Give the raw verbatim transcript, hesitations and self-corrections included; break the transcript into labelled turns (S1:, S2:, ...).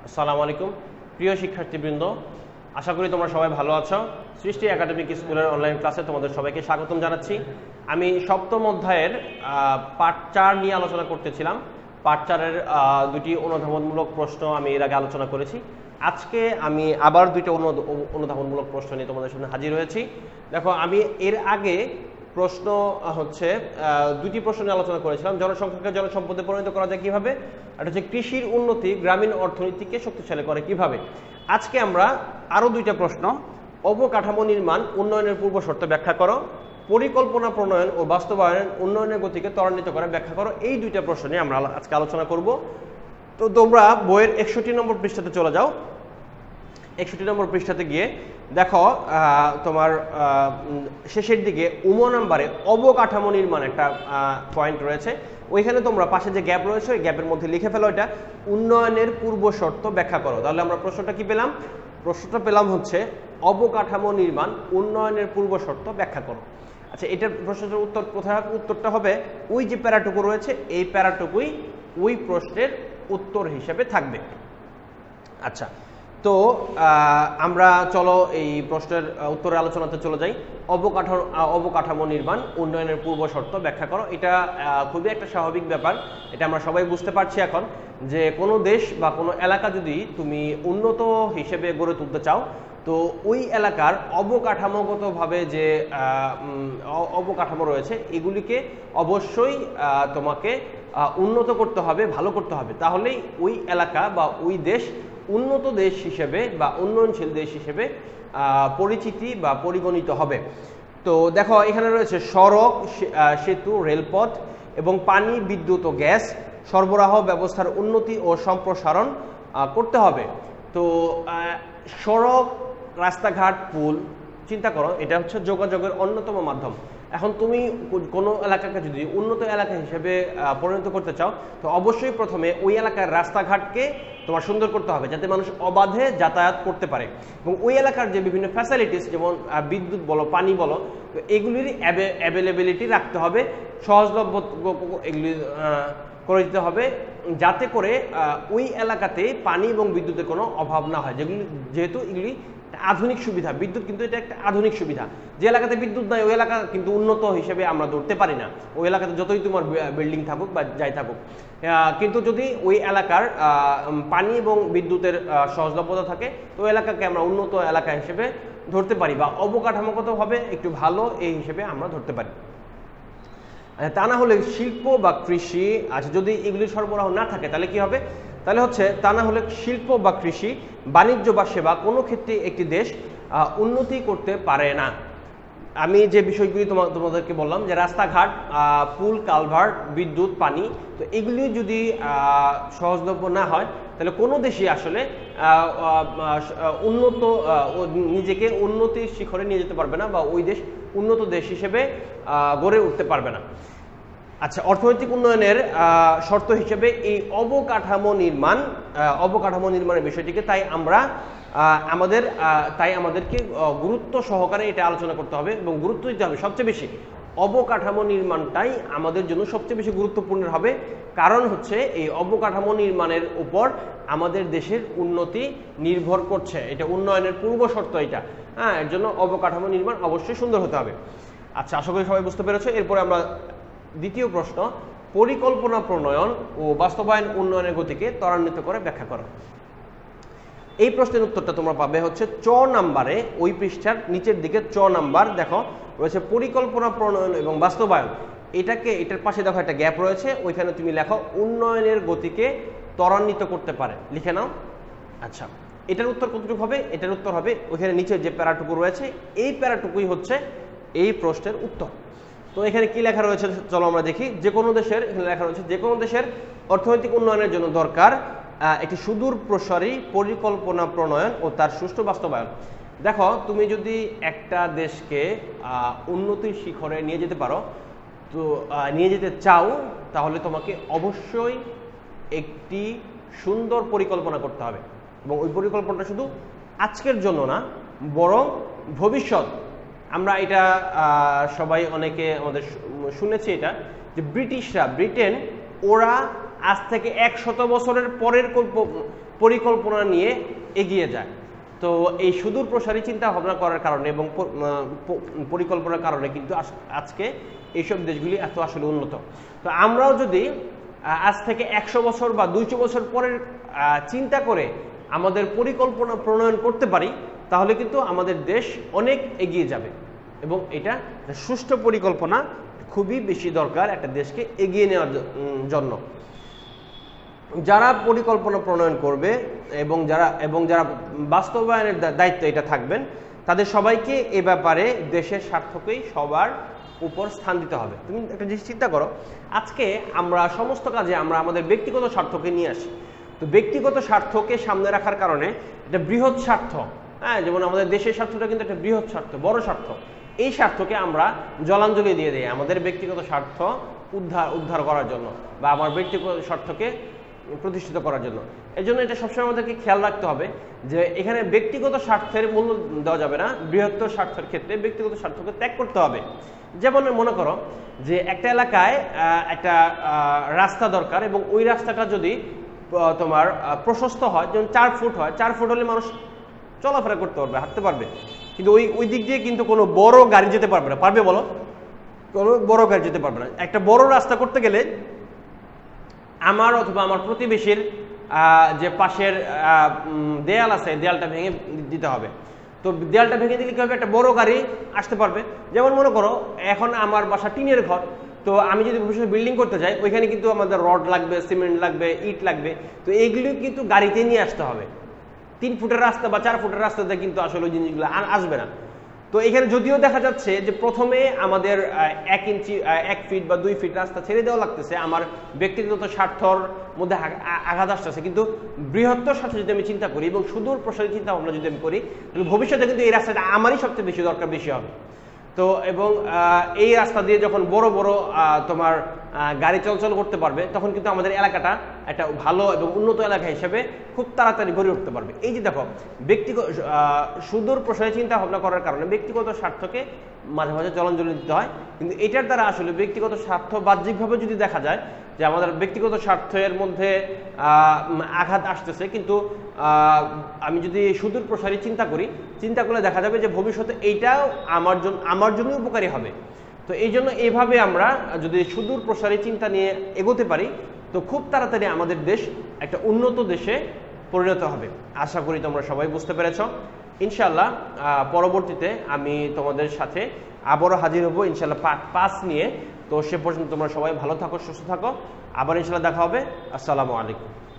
S1: আসসালামু আলাইকুম প্রিয় শিক্ষার্থীবৃন্দ, আশা করি তোমরা সবাই ভালো আছো। সৃষ্টি একাডেমিক স্কুলের অনলাইন ক্লাসে তোমাদের সবাইকে স্বাগতম জানাচ্ছি। আমি সপ্তম অধ্যায়ের পাঠ চার নিয়ে আলোচনা করতেছিলাম। পাঠ চারের দুটি অনুধাবনমূলক প্রশ্ন আমি এর আগে আলোচনা করেছি। আজকে আমি আবার দুইটা অনুধাবনমূলক প্রশ্ন নিয়ে তোমাদের সামনে হাজির হয়েছি। দেখো, আমি এর আগে প্রশ্ন হচ্ছে দুটি প্রশ্ন নিয়ে আলোচনা করেছিলাম। জনসংখ্যাকে জনসম্পদে পরিণত করা যায় কিভাবে, এটা হচ্ছে কৃষির উন্নতি গ্রামীণ অর্থনীতিকে শক্তিশালী করে কিভাবে। আজকে আমরা আরো দুইটা প্রশ্ন, অবকাঠামো নির্মাণ উন্নয়নের পূর্ব শর্ত ব্যাখ্যা করো, পরিকল্পনা প্রণয়ন ও বাস্তবায়ন উন্নয়নের গতিকে ত্বরান্বিত করে ব্যাখ্যা করো, এই দুইটা প্রশ্ন নিয়ে আমরা আজকে আলোচনা করব। তো তোমরা বইয়ের একষট্টি নম্বর পৃষ্ঠাতে চলে যাও। একষট্টি নম্বর পৃষ্ঠাতে গিয়ে দেখো, তোমার শেষের দিকে উম নাম্বারে অবকাঠামো নির্মাণ একটা পয়েন্ট রয়েছে। ওইখানে তোমরা পাশে যে গ্যাপ রয়েছে ওই গ্যাপের মধ্যে লিখে ফেলো এটা উন্নয়নের পূর্ব শর্ত ব্যাখ্যা করো। তাহলে আমরা প্রশ্নটা কি পেলাম? প্রশ্নটা পেলাম হচ্ছে অবকাঠামো নির্মাণ উন্নয়নের পূর্ব শর্ত ব্যাখ্যা করো। আচ্ছা, এটার প্রশ্নের উত্তর কোথায় হবে? উত্তরটা হবে ওই যে প্যারাটুকু রয়েছে, এই প্যারাটুকুই ওই প্রশ্নের উত্তর হিসেবে থাকবে। আচ্ছা, তো আমরা চলো এই প্রশ্নের উত্তরের আলোচনাতে চলে যাই। অবকাঠামো অবকাঠামো নির্মাণ উন্নয়নের পূর্ব শর্ত ব্যাখ্যা করো। এটা খুবই একটা স্বাভাবিক ব্যাপার, এটা আমরা সবাই বুঝতে পারছি এখন, যে কোনো দেশ বা কোনো এলাকা যদি তুমি উন্নত হিসেবে গড়ে তুলতে চাও, তো ওই এলাকার অবকাঠামোগতভাবে যে অবকাঠামো রয়েছে এগুলিকে অবশ্যই তোমাকে উন্নত করতে হবে, ভালো করতে হবে। তাহলেই ওই এলাকা বা ওই দেশ উন্নত দেশ হিসেবে বা উন্নয়নশীল দেশ হিসেবে পরিচিতি বা পরিগণিত হবে। তো দেখো, এখানে রয়েছে সড়ক, সেতু, রেলপথ এবং পানি, বিদ্যুৎ ও গ্যাস সরবরাহ ব্যবস্থার উন্নতি ও সম্প্রসারণ করতে হবে। তো সড়ক, রাস্তাঘাট, পুল, চিন্তা করো, এটা হচ্ছে যোগাযোগের অন্যতম মাধ্যম। এখন তুমি কোনো এলাকাকে যদি উন্নত এলাকা হিসেবে পরিণত করতে চাও, তো অবশ্যই প্রথমে ওই এলাকার রাস্তাঘাটকে তোমার সুন্দর করতে হবে, যাতে মানুষ অবাধে যাতায়াত করতে পারে। এবং ওই এলাকার যে বিভিন্ন ফ্যাসিলিটিস, যেমন বিদ্যুৎ বলো, পানি বলো, তো এগুলির অ্যাভেলেবিলিটি রাখতে হবে, সহজলভ্য এগুলি করে দিতে হবে, যাতে করে ওই এলাকাতে পানি এবং বিদ্যুতের কোনো অভাব না হয়। যেগুলি যেহেতু এগুলি আধুনিক সুবিধা, বিদ্যুৎ কিন্তু এটা একটা আধুনিক সুবিধা। যে এলাকাতে বিদ্যুৎ নাই ওই এলাকা কিন্তু উন্নত হিসেবে আমরা ধরতে পারি না, ওই এলাকাতে যতই তোমার বিল্ডিং থাকুক বা যাই থাকুক। কিন্তু যদি ওই এলাকার পানি এবং বিদ্যুতের সহজলভ্যতা থাকে, তো ওই এলাকাকে আমরা উন্নত এলাকা হিসেবে ধরতে পারি, বা অবকাঠামোগতভাবে একটু ভালো এই হিসেবে আমরা ধরতে পারি। তা না হলে শিল্প বা কৃষি, আচ্ছা যদি এগুলি সরবরাহ না থাকে তাহলে কি হবে? তাহলে হচ্ছে তা না হলে শিল্প বা কৃষি, বাণিজ্য বা সেবা কোনো ক্ষেত্রে একটি দেশ উন্নতি করতে পারে না। আমি যে বিষয়গুলি তোমাদেরকে বললাম, যে রাস্তাঘাট, পুল, কালভার্ট, বিদ্যুৎ, পানি, তো এগুলি যদি সহজলভ্য না হয় তাহলে কোনো দেশই আসলে উন্নত নিজেকে উন্নতির শিখরে নিয়ে যেতে পারবে না, বা ওই দেশ উন্নত দেশ হিসেবে গড়ে উঠতে পারবে না। আচ্ছা, অর্থনৈতিক উন্নয়নের শর্ত হিসেবে এই অবকাঠামো নির্মাণ অবকাঠামো নির্মাণের বিষয়টিকে তাই আমরা আমাদের তাই আমাদেরকে গুরুত্ব সহকারে এটা আলোচনা করতে হবে এবং গুরুত্ব দিতে হবে সবচেয়ে বেশি। অবকাঠামো নির্মাণটাই আমাদের জন্য সবচেয়ে বেশি গুরুত্বপূর্ণ হবে, কারণ হচ্ছে এই অবকাঠামো নির্মাণের উপর আমাদের দেশের উন্নতি নির্ভর করছে। এটা উন্নয়নের পূর্ব শর্ত এটা, হ্যাঁ, এর জন্য অবকাঠামো নির্মাণ অবশ্যই সুন্দর হতে হবে। আচ্ছা, আশা করি সবাই বুঝতে পেরেছো। এরপরে আমরা দ্বিতীয় প্রশ্ন, পরিকল্পনা প্রণয়ন ও বাস্তবায়ন উন্নয়নের গতিকে ত্বরান্বিত করে ব্যাখ্যা করো। এই প্রশ্নের উত্তরটা তোমরা পাবে হচ্ছে চ নাম্বারে, ওই পৃষ্ঠার নিচের দিকে চ নাম্বার দেখো রয়েছে পরিকল্পনা প্রণয়ন এবং বাস্তবায়ন। এটাকে এটার পাশে দেখো একটা গ্যাপ রয়েছে, ওইখানে তুমি লেখো উন্নয়নের গতিকে ত্বরান্বিত করতে পারে, লিখে নাও। আচ্ছা, এটার উত্তর কতটুকু হবে? এটার উত্তর হবে ওইখানে নিচে যে প্যারাটুকু রয়েছে, এই প্যারাটুকুই হচ্ছে এই প্রশ্নের উত্তর। তো এখানে কি লেখা রয়েছে চলো আমরা দেখি। যে কোনো দেশের, এখানে লেখা রয়েছে যে কোনো দেশের অর্থনৈতিক উন্নয়নের জন্য দরকার একটি সুদূর প্রসারী পরিকল্পনা প্রণয়ন ও তার সুষ্ঠু বাস্তবায়ন। দেখো, তুমি যদি একটা দেশকে উন্নতির শিখরে নিয়ে যেতে পারো, তো নিয়ে যেতে চাও, তাহলে তোমাকে অবশ্যই একটি সুন্দর পরিকল্পনা করতে হবে। এবং ওই পরিকল্পনাটা শুধু আজকের জন্য না, বরং ভবিষ্যৎ। আমরা এটা সবাই অনেকে আমাদের শুনেছি এটা, যে ব্রিটিশরা, ব্রিটেন, ওরা আজ থেকে একশত বছরের পরের পরিকল্পনা নিয়ে এগিয়ে যায়। তো এই সুদূর প্রসারী চিন্তা ভাবনা করার কারণে এবং পরিকল্পনার কারণে কিন্তু আজকে এইসব দেশগুলি এত আসলে উন্নত। তো আমরাও যদি আজ থেকে একশো বছর বা দুইশো বছর পরের চিন্তা করে আমাদের পরিকল্পনা প্রণয়ন করতে পারি, তাহলে কিন্তু আমাদের দেশ অনেক এগিয়ে যাবে। এবং এটা সুষ্ঠু পরিকল্পনা খুবই বেশি দরকার একটা দেশকে এগিয়ে নেওয়ার জন্য। যারা পরিকল্পনা প্রণয়ন করবে এবং যারা এবং যারা বাস্তবায়নের দায়িত্ব এটা থাকবেন, তাদের সবাইকে এ ব্যাপারে দেশের স্বার্থকেই সবার উপর স্থান দিতে হবে। তুমি একটা জিনিস চিন্তা করো, আজকে আমরা সমস্ত কাজে আমরা আমাদের ব্যক্তিগত স্বার্থকে নিয়ে আসি। তো ব্যক্তিগত স্বার্থকে সামনে রাখার কারণে একটা বৃহৎ স্বার্থ, হ্যাঁ, যেমন আমাদের দেশের স্বার্থটা কিন্তু একটা বৃহৎ স্বার্থ, বড় স্বার্থ, এই স্বার্থকে আমরা জলাঞ্জলি দিয়ে দিই আমাদের ব্যক্তিগত স্বার্থ উদ্ধার উদ্ধার করার জন্য বা আমার ব্যক্তিগত স্বার্থকে প্রতিষ্ঠিত করার জন্য। এই জন্য এটা সবসময় আমাদেরকে খেয়াল রাখতে হবে যে এখানে ব্যক্তিগত স্বার্থের মূল্য দেওয়া যাবে না, বৃহত্তর স্বার্থের ক্ষেত্রে ব্যক্তিগত স্বার্থকে ত্যাগ করতে হবে। যেমন মনে করো যে একটা এলাকায় একটা রাস্তা দরকার এবং ওই রাস্তাটা যদি তোমার প্রশস্ত হয়, যেমন চার ফুট হয়, চার ফুট হলে মানুষ চলাফেরা করতে পারবে, হাঁটতে পারবে, কিন্তু ওই ওই দিক দিয়ে কিন্তু কোনো বড় গাড়ি যেতে পারবে না। পারবে বলো? কোনো বড় গাড়ি যেতে পারবে না। একটা বড় রাস্তা করতে গেলে আমার অথবা আমার প্রতিবেশীর যে পাশের দেয়াল আছে, দেয়ালটা ভেঙে দিতে হবে। তো দেয়ালটা ভেঙে দিলে কি হবে? একটা বড় গাড়ি আসতে পারবে। যেমন মনে করো এখন আমার বাসা টিনের ঘর, তো আমি যদি ভবিষ্যতে বিল্ডিং করতে যাই, ওইখানে কিন্তু আমাদের রড লাগবে, সিমেন্ট লাগবে, ইট লাগবে। তো এইগুলো কিন্তু গাড়িতে নিয়ে আসতে হবে। তিন ফুটের রাস্তা বা চার ফুটের রাস্তাতে কিন্তু আসলে ওই জিনিসগুলো আসবে না। তো এখানে যদিও দেখা যাচ্ছে যে প্রথমে আমাদের এক ইঞ্চি এক ফিট বা দুই ফিট রাস্তা ছেড়ে দেওয়া লাগতেছে, আমার ব্যক্তিগত স্বার্থর মধ্যে আঘাত আসতেছে, কিন্তু বৃহত্তর স্বার্থ যদি আমি চিন্তা করি এবং সুদূর প্রসারী চিন্তা ভাবনা যদি আমি করি, তাহলে ভবিষ্যতে কিন্তু এই রাস্তাটা আমারই সবচেয়ে বেশি দরকার বেশি হবে। তো এবং এই রাস্তা দিয়ে যখন বড় বড় তোমার গাড়ি চলাচল করতে পারবে, তখন কিন্তু আমাদের এলাকাটা একটা ভালো এবং উন্নত এলাকা হিসেবে খুব তাড়াতাড়ি গড়ে উঠতে পারবে। এই যে দেখো, ব্যক্তিগত সুদূর প্রসারী চিন্তা ভাবনা করার কারণে ব্যক্তিগত স্বার্থকে মাঝে মাঝে জলাঞ্জলি দিতে হয়, কিন্তু এটার দ্বারা আসলে ব্যক্তিগত স্বার্থ বাহ্যিকভাবে যদি দেখা যায় যে আমাদের ব্যক্তিগত স্বার্থের মধ্যে আঘাত আসতেছে, কিন্তু আমি যদি সুদূর প্রসারী চিন্তা করি, চিন্তা করলে দেখা যাবে যে ভবিষ্যতে এইটাও আমার জন্য আমার জন্য উপকারী হবে। তো এই জন্য এইভাবে আমরা যদি সুদূর প্রসারী চিন্তা নিয়ে এগোতে পারি, তো খুব তাড়াতাড়ি আমাদের দেশ একটা উন্নত দেশে পরিণত হবে। আশা করি তোমরা সবাই বুঝতে পেরেছ। ইনশাল্লাহ পরবর্তীতে আমি তোমাদের সাথে আবারও হাজির হব ইনশাল্লাহ পার্ট পাঁচ নিয়ে। তো সে পর্যন্ত তোমরা সবাই ভালো থাকো, সুস্থ থাকো। আবার ইনশাল্লাহ দেখা হবে। আসসালামু আলাইকুম।